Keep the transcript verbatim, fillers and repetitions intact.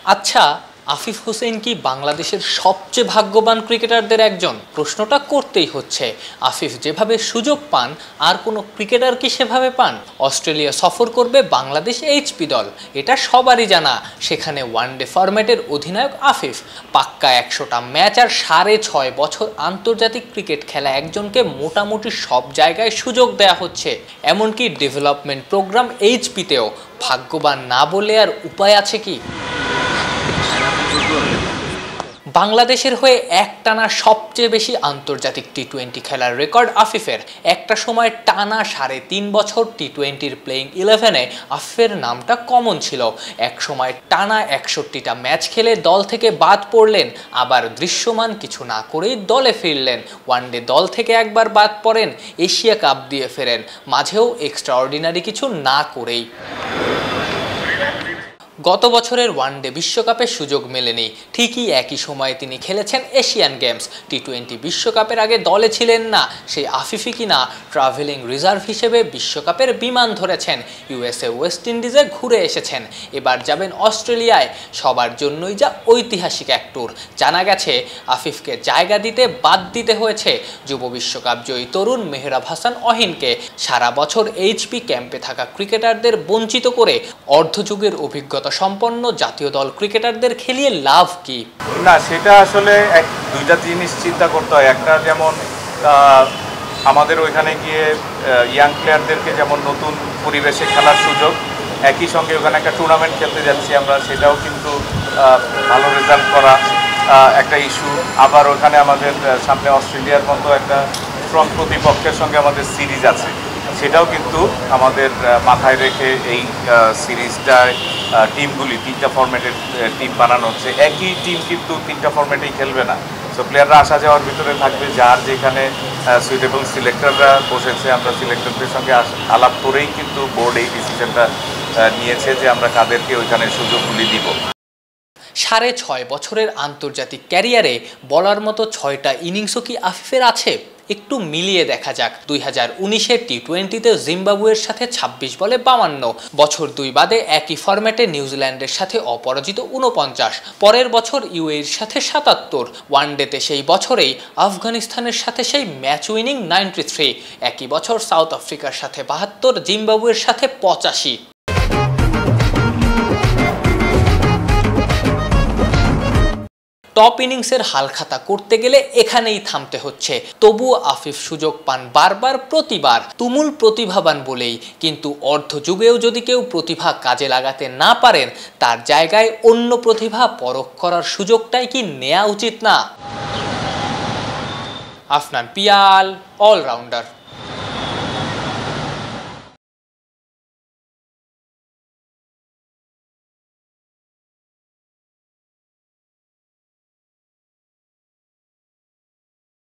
আচ্ছা, আফিফ হোসেন কি বাংলাদেশের সবচেয়ে ভাগ্যবান ক্রিকেটারদের একজন? প্রশ্নটা করতেই হচ্ছে। আফিফ যেভাবে সুযোগ পান আর কোনো ক্রিকেটার কি সেভাবে পান? অস্ট্রেলিয়া সফর করবে বাংলাদেশ এইচপি দল, এটা সবারই জানা। সেখানে ওয়ানডে ফরম্যাটের অধিনায়ক আফিফ। পাক্কা একশোটা ম্যাচ আর সাড়ে ছয় বছর আন্তর্জাতিক ক্রিকেট খেলা একজনকে মোটামুটি সব জায়গায় সুযোগ দেয়া হচ্ছে, এমনকি ডেভেলপমেন্ট প্রোগ্রাম এইচপিতেও। ভাগ্যবান না বলে আর উপায় আছে কি? বাংলাদেশের হয়ে একটানা সবচেয়ে বেশি আন্তর্জাতিক টি টোয়েন্টি খেলার রেকর্ড আফিফের। একটা সময় টানা সাড়ে তিন বছর টি টোয়েন্টির প্লেইং ইলেভেনে আফিফের নামটা কমন ছিল। এক সময় টানা একষট্টিটা ম্যাচ খেলে দল থেকে বাদ পড়লেন, আবার দৃশ্যমান কিছু না করেই দলে ফিরলেন। ওয়ানডে দল থেকে একবার বাদ পড়েন, এশিয়া কাপ দিয়ে ফেরেন, মাঝেও এক্সট্রাঅর্ডিনারি কিছু না করেই। গত বছরের ওয়ানডে বিশ্বকাপে সুযোগ মেলেনি, ঠিকই একই সময়ে তিনি খেলেছেন এশিয়ান গেমস। টি টোয়েন্টি বিশ্বকাপের আগে দলে ছিলেন না, সেই আফিফই কিনা ট্রাভেলিং রিজার্ভ হিসেবে বিশ্বকাপের বিমান ধরেছেন, ইউএসএ ওয়েস্ট ইন্ডিজে ঘুরে এসেছেন, এবার যাবেন অস্ট্রেলিয়ায়। সবার জন্যই যা ঐতিহাসিক এক ট্যুর। জানা গেছে আফিফকে জায়গা দিতে বাদ দিতে হয়েছে যুব বিশ্বকাপ জয়ী তরুণ মেহরাব হাসান অহিনকে। সারা বছর এইচপি ক্যাম্পে থাকা ক্রিকেটারদের বঞ্চিত করে অর্ধযুগের অভিজ্ঞতা সম্পন্ন জাতীয় দল ক্রিকেটারদের খেলিয়ে লাভ কি? না, সেটা আসলে এক দুইটা জিনিস চিন্তা করতে হয়। একটা, যেমন আমাদের ওইখানে গিয়ে ইয়াং প্লেয়ারদেরকে যেমন নতুন পরিবেশে খেলার সুযোগ, একই সঙ্গে ওখানে একটা টুর্নামেন্ট খেলতে যাচ্ছি আমরা, সেটাও কিন্তু ভালো রেজাল্ট করা একটা ইস্যু। আবার ওখানে আমাদের সামনে অস্ট্রেলিয়ার মতো একটা স্ট্রং প্রতিপক্ষের সঙ্গে আমাদের সিরিজ আছে, সেটাও কিন্তু আমাদের মাথায় রেখে এই সিরিজটায় টিমগুলি তিনটা ফরম্যাটের টিম বানানো হচ্ছে। একই টিম কিন্তু তিনটা ফরম্যাটেই খেলবে না, সো প্লেয়াররা আসা যাওয়ার ভিতরে থাকবে। যার যেখানে সুইটেবল সিলেক্টররা বসেছে, আমরা সিলেক্টরদের সঙ্গে আলাপ করেই কিন্তু বোর্ড এই ডিসিশনটা নিয়েছে যে আমরা কাদেরকে ওইখানে সুযোগগুলি দিব। সাড়ে ছয় বছরের আন্তর্জাতিক ক্যারিয়ারে বলার মতো ছয়টা ইনিংসও কি আফিফের আছে? একটু মিলিয়ে দেখা যাক। দুই হাজার উনিশের টি টোয়েন্টিতে জিম্বাবুয়ের সাথে ছাব্বিশ বলে বাউান্ন, বছর দুই বাদে একই ফরম্যাটে নিউজিল্যান্ডের সাথে অপরাজিত উনপঞ্চাশ, পরের বছর ইউএইর সাথে সাতাত্তর, ওয়ানডেতে সেই বছরেই আফগানিস্তানের সাথে সেই ম্যাচ উইনিং নাইনটি থ্রি, একই বছর সাউথ আফ্রিকার সাথে বাহাত্তর, জিম্বাবুয়ের সাথে পঁচাশি। টপ ইনিংসের হালখাতা করতে গেলে এখানেই থামতে হচ্ছে। তবুও আফিফ সুযোগ পান বারবার, প্রতিবার। তুমুল প্রতিভাবান বলেই, কিন্তু অর্ধযুগেও যদি কেউ প্রতিভা কাজে লাগাতে না পারেন, তার জায়গায় অন্য প্রতিভা পরখ করার সুযোগটাই কি নেওয়া উচিত না? আফনান পিয়াল, অলরাউন্ডার।